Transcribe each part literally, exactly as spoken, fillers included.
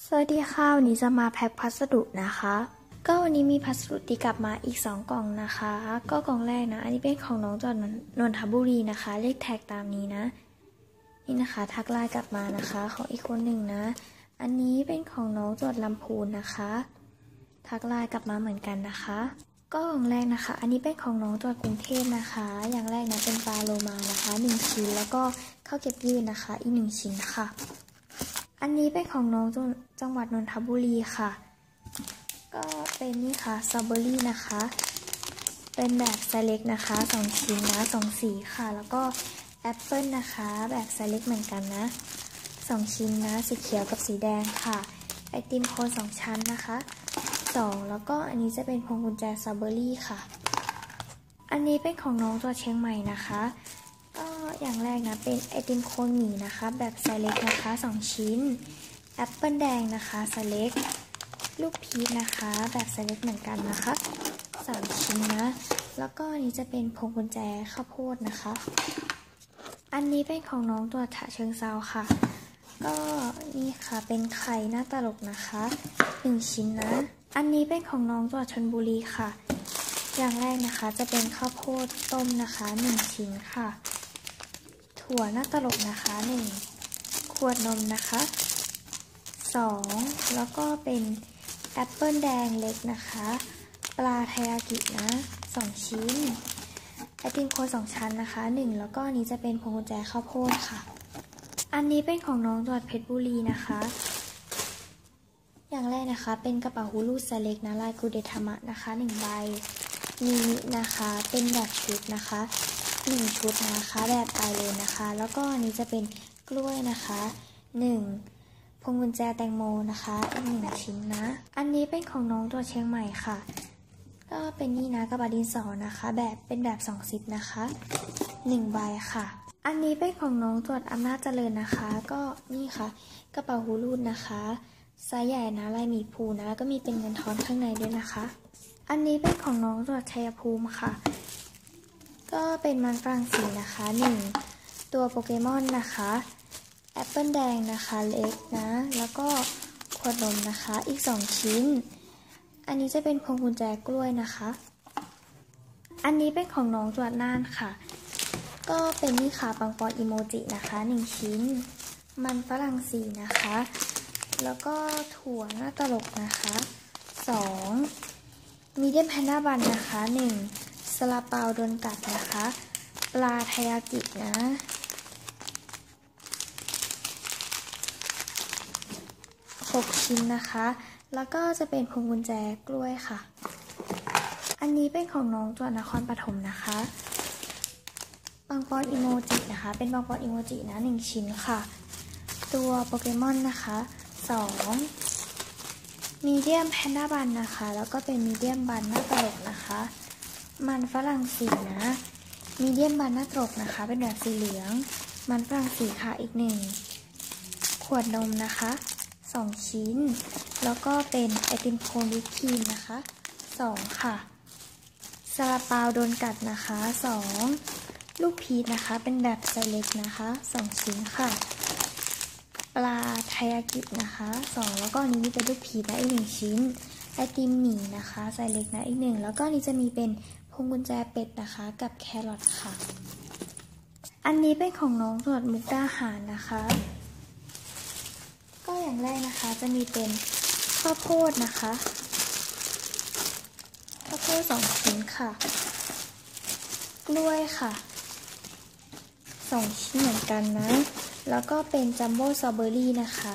สวัสดีค่ะวันนี้จะมาแพ็คพัสดุนะคะก็วันนี้มีพัสดุที่กลับมาอีกสองกล่องนะคะก็กล่องแรกนะอันนี้เป็นของน้องจากนนทบุรีนะคะเลขแท็กตามนี้นะนี่นะคะทักไลน์กลับมานะคะของอีกคนหนึ่งนะอันนี้เป็นของน้องจากลำพูนนะคะทักไลน์กลับมาเหมือนกันนะคะก็กล่องแรกนะคะอันนี้เป็นของน้องจากกรุงเทพนะคะอย่างแรกนะเป็นปลาโลมานะคะหนึ่งชิ้นแล้วก็ข้าวเก็บยืดนะคะอีกหนึ่งชิ้นค่ะอันนี้เป็นของน้องจังหวัดนนทบุรีค่ะก็เป็นนี่ค่ะสตรอเบอรี่นะคะเป็นแบบไซส์เล็กนะคะสองชิ้นนะสองสีค่ะแล้วก็แอปเปิลนะคะแบบไซส์เล็กเหมือนกันนะสองชิ้นนะสีเขียวกับสีแดงค่ะไอติมโคนสองชั้นนะคะสองแล้วก็อันนี้จะเป็นพวงกุญแจสตรอเบอรี่ค่ะอันนี้เป็นของน้องตัวเชียงใหม่นะคะก็อย่างแรกนะเป็นไอติมโคนหมี่นะคะแบบไซส์เล็กนะคะสองชิ้นแอปเปิลแดงนะคะไซส์เล็กลูกพีชนะคะแบบไซส์เล็กเหมือนกันนะคะสามชิ้นนะแล้วก็อันนี้จะเป็นพวงกุญแจข้าวโพดนะคะอันนี้เป็นของน้องตัวฉะเชิงเซาค่ะก็นี่ค่ะเป็นไข่หน้าตลกนะคะหนึ่งชิ้นนะอันนี้เป็นของน้องตัวชลบุรีค่ะอย่างแรกนะคะจะเป็นข้าวโพดต้มนะคะหนึ่งชิ้นค่ะถั่วหน้าตลกนะคะหนึ่งขวดนมนะคะสองแล้วก็เป็นแอปเปิลแดงเล็กนะคะปลาไทยากินะสองชิ้นไอติมโคนสองชั้นนะคะหนึ่งแล้วก็อันนี้จะเป็นพวงกุญแจข้าวโพดค่ะอันนี้เป็นของน้องจังหวัดเพชรบุรีนะคะอย่างแรกนะคะเป็นกระเป๋าฮูลูไซส์เล็กนะลายกูเดทามะนะคะหนึ่งใบมีนะคะเป็นแบบชุดนะคะหนึ่งชุดนะคะแบบไปเลยนะคะแล้วก็อันนี้จะเป็นกล้วยนะคะหนึ่งพวงกุญแจแตงโมนะคะอีกหนึ่งชิ้นนะอันนี้เป็นของน้องตัวเชียงใหม่ค่ะก็เป็นนี่นะกระบะดินสอนะคะแบบเป็นแบบสองซิปนะคะหนึ่งใบค่ะอันนี้เป็นของน้องตัวอำนาจเจริญนะคะก็นี่ค่ะกระเป๋าฮูลูนะคะไซส์ใหญ่นะลายหมีภูนะแล้วก็มีเป็นเงินทอนข้างในด้วยนะคะอันนี้เป็นของน้องตัวชัยภูมิค่ะก็เป็นมันฝรั่งสีนะคะหนึ่งตัวโปเกมอนนะคะแอปเปิลแดงนะคะเล็กนะแล้วก็ขวดนมนะคะอีกสองชิ้นอันนี้จะเป็นพวงกุญแจกล้วยนะคะอันนี้เป็นของน้องจังหวัดน่านค่ะก็เป็นนี่ค่ะปังปอนอิโมจินะคะหนึ่งชิ้นมันฝรั่งสีนะคะแล้วก็ถั่วหน้าตลกนะคะสองมีเดียมแพนด้าบันนะคะหนึ่งซาลาเปาโดนกัดนะคะปลาไทยากินะหกชิ้นนะคะแล้วก็จะเป็นพวงกุญแจกล้วยค่ะอันนี้เป็นของน้องจังหวัดนครปฐมนะคะปังปอนอิโมจินะคะเป็นปังปอนอิโมจินะหนึ่งชิ้นค่ะตัวโปเกมอนนะคะสองมีเดียมแพนด้าบันนะคะแล้วก็เป็นมีเดียมบันหน้าตลกนะคะมันฝรั่งสีนะมีเดียมบันหน้าตลกนะคะเป็นแบบสีเหลืองมันฝรั่งสีค่ะอีกหนึ่งขวดนมนะคะสองชิ้นแล้วก็เป็นไอติมโคนวิปครีมนะคะสองค่ะซาลาเปาโดนกัดนะคะสองลูกพีชนะคะเป็นแบบไซส์เล็กนะคะสองชิ้นค่ะปลาไทยากินะคะสองแล้วก็อันนี้มีเป็นลูกพีชนะอีกหนึ่งชิ้นไอติมหมี่นะคะไซส์เล็กนะอีกหนึ่งแล้วก็นี้จะมีเป็นพวงกุญแจเป็ดนะคะกับแครอทค่ะอันนี้เป็นของน้องจังหวัดมุกดาหารนะคะก็อย่างแรกนะคะจะมีเป็นข้าวโพดนะคะข้าวโพดสองชิ้นค่ะกล้วยค่ะสองชิ้นเหมือนกันนะแล้วก็เป็นจัมโบ้สตรอเบอรี่นะคะ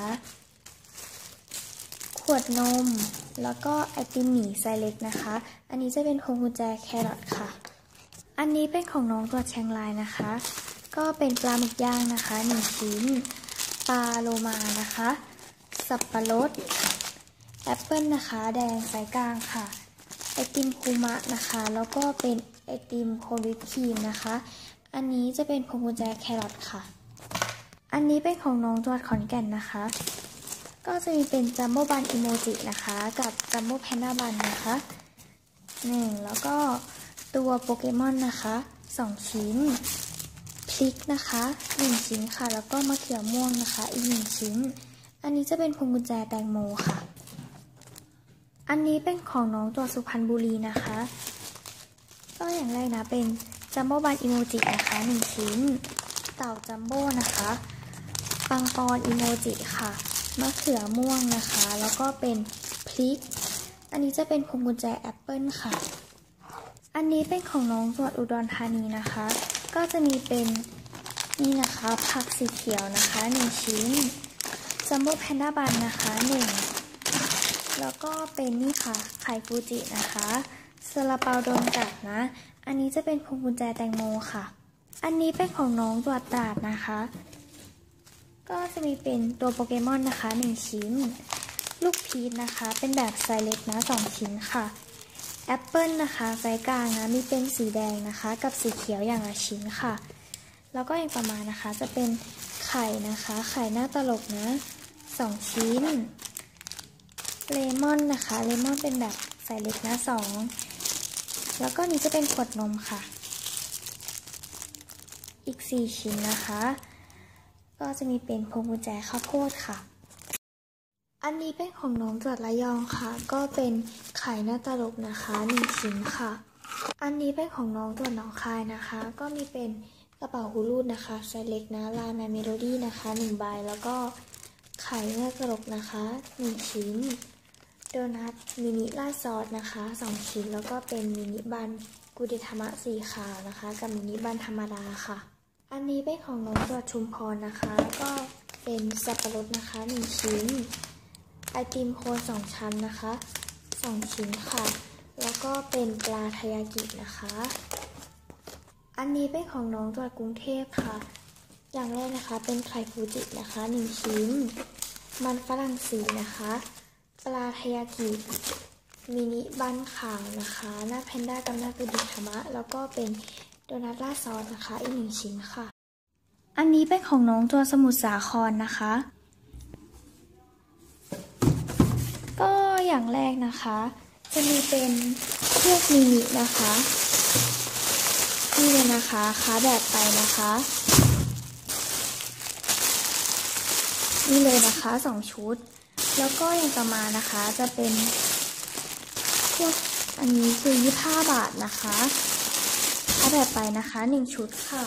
ขวดนมแล้วก็ไอติมหมี่ไซส์เล็กนะคะอันนี้จะเป็นพวงกุญแจแครอทค่ะอันนี้เป็นของน้องตัวเชียงรายนะคะก็เป็นปลาหมึกย่างนะคะหนึ่งชิ้นปลาโลมานะคะสับปะรดแอปเปิลนะคะแดงไซส์กลางค่ะไอติมคูมะนะคะแล้วก็เป็นไอติมโคนวิปครีมนะคะอันนี้จะเป็นพวงกุญแจแครอทค่ะอันนี้เป็นของน้องจังหวัดขอนแก่นนะคะก็จะมีเป็นจัมโบ้บันอิโมจินะคะกับจัมโบ้แพนด้าบันนะคะหนึ่งแล้วก็ตัวโปเกมอนนะคะสองชิ้นพริกนะคะหนึ่งชิ้นค่ะแล้วก็มะเขือม่วงนะคะอีกหนึ่งชิ้น ออันนี้จะเป็นพวงกุญแจแตงโมค่ะอันนี้เป็นของน้องตัวสุพรรณบุรีนะคะก็อย่างแรกนะเป็นจัมโบ้บันอิโมจินะคะหนึ่งชิ้นเต่าจัมโบ้นะคะปังปอนอิโมจิค่ะมะเขือม่วงนะคะแล้วก็เป็นพริกอันนี้จะเป็นพวงกุญแจแอปเปิลค่ะอันนี้เป็นของน้องจังหวัดอุดรธานีนะคะก็จะมีเป็นนี่นะคะผักสีเขียวนะคะหนึ่งชิ้นจัมโบ้แพนด้าบันนะคะหนึ่งแล้วก็เป็นนี่ค่ะไข่ฟูจินะคะซาลาเปาโดนกัดนะอันนี้จะเป็นพวงกุญแจแตงโมค่ะอันนี้เป็นของน้องจังหวัดตราดนะคะก็จะมีเป็นตัวโปเกมอนนะคะหนึ่งชิ้นลูกพีชนะคะเป็นแบบไซส์เล็กนะสองชิ้นค่ะแอปเปิลนะคะไซส์กลางนะมีเป็นสีแดงนะคะกับสีเขียวอย่างละชิ้นค่ะแล้วก็อย่างประมาณนะคะจะเป็นไข่นะคะไข่หน้าตลกนะสองชิ้นเลมอนนะคะเลมอนเป็นแบบไซส์เล็กนะสองแล้วก็นี้จะเป็นขวดนมค่ะอีกสี่ชิ้นนะคะก็จะมีเป็นพวงกุญแจข้าวโพดค่ะอันนี้เป็นของน้องจังหวัดระยองค่ะก็เป็นไข่หน้าตลกนะคะหนึ่งชิ้นค่ะอันนี้เป็นของน้องจังหวัดหนองคายนะคะก็มีเป็นกระเป๋าหูรูดนะคะไซส์เล็กนะลายแมเมโลดี้นะคะหนึ่งใบแล้วก็ไข่หน้าตลกนะคะหนึ่งชิ้นโดนัทมินิราดซอสนะคะสองชิ้นแล้วก็เป็นมินิบันกุเดธรรมะสีขาวนะคะกับมินิบันธรรมดาค่ะอันนี้เป็นของน้องจังหวัดชุมพรนะคะก็เป็นสับปะรดนะคะหนึ่งชิ้นไอติมโคนสองชั้นนะคะสองชิ้นค่ะแล้วก็เป็นปลาทายากินะคะอันนี้เป็นของน้องจังหวัดกรุงเทพค่ะอย่างแรกนะคะเป็นไข่ฟูจินะคะหนึ่งชิ้นมันฝรั่งสีนะคะปลาทายากิมินิบันขาวนะคะหน้าแพนด้ากับหน้ากุดิธรรมะแล้วก็เป็นโดนัทราดซอสนะคะอีกหนึ่งชิ้นค่ะอันนี้เป็นของน้องตัวสมุทรสาครนะคะก็อย่างแรกนะคะจะมีเป็นเชือกมินินะคะนี่เลยนะคะค้าแบบไปนะคะนี่เลยนะคะสองชุดแล้วก็อย่างต่อมานะคะจะเป็นพวกอันนี้คือยี่สิบห้าบาทนะคะค้าแบบไปนะคะหนึ่งชุดค่ะ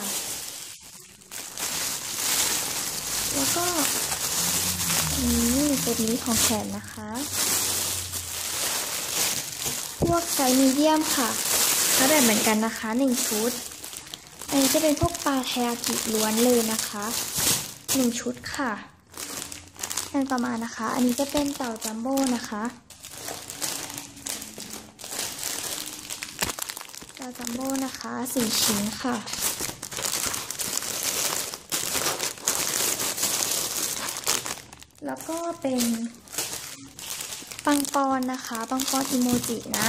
แล้วก็นี่ตัวนี้ของแขนนะคะพวกไซส์มีเดียมค่ะค้าแบบเหมือนกันนะคะหนึ่งชุดอันนี้จะเป็นพวกปลาทายากิล้วนเลยนะคะหนึ่งชุดค่ะอย่างต่อมานะคะอันนี้จะเป็นเต่าจัมโบ้นะคะเต่าจัมโบ้นะคะสี่ชิ้นค่ะแล้วก็เป็นปังปอนนะคะปังปอนอิโมจินะ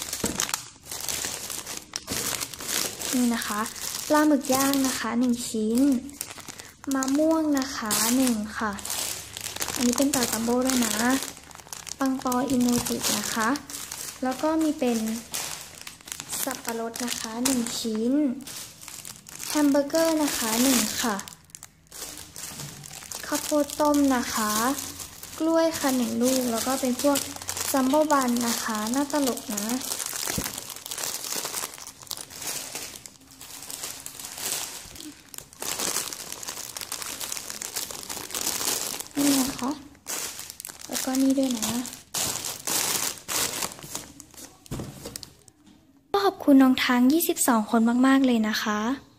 นี่นะคะปลาหมึกย่างนะคะหนึ่งชิ้นมะม่วงนะคะหนึ่งค่ะอันนี้เป็นเต่าจัมโบ้ด้วยนะปังปอนอิโมจินะคะแล้วก็มีเป็นสับปะรดนะคะหนึ่งชิ้นแฮมเบอร์เกอร์นะคะหนึ่งค่ะข้าวโพดต้มนะคะกล้วยค่ะหนึ่งลูกแล้วก็เป็นพวกจัมโบ้บันนะคะหน้าตลกนะนี่นะคะแล้วก็นี่ด้วยนะขอบคุณน้องทั้งยี่สิบสองคนมากๆเลยนะคะ